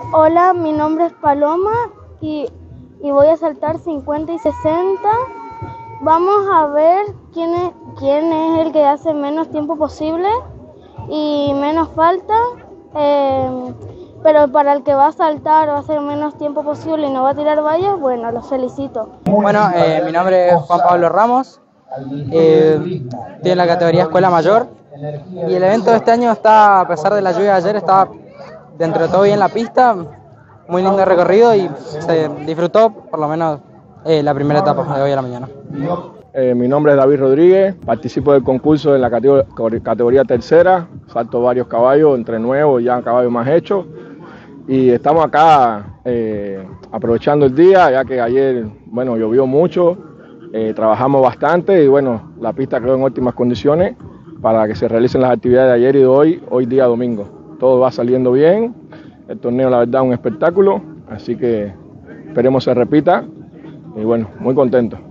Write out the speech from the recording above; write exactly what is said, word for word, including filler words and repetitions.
Hola, mi nombre es Paloma y, y voy a saltar cincuenta y sesenta. Vamos a ver quién es, quién es el que hace menos tiempo posible y menos falta. Eh, pero para el que va a saltar va a hacer menos tiempo posible y no va a tirar vallas, bueno, los felicito. Bueno, eh, mi nombre es Juan Pablo Ramos, eh, estoy en la categoría Escuela Mayor y el evento de este año está, a pesar de la lluvia de ayer, estaba dentro de todo bien la pista, muy lindo recorrido y se disfrutó por lo menos eh, la primera etapa de hoy a la mañana. Eh, mi nombre es David Rodríguez, participo del concurso en la categoría, categoría tercera, salto varios caballos, entre nuevos y ya caballos más hechos. Y estamos acá eh, aprovechando el día, ya que ayer, bueno, llovió mucho, eh, trabajamos bastante y bueno, la pista quedó en óptimas condiciones para que se realicen las actividades de ayer y de hoy, hoy día domingo. Todo va saliendo bien, el torneo la verdad es un espectáculo, así que esperemos se repita y bueno, muy contento.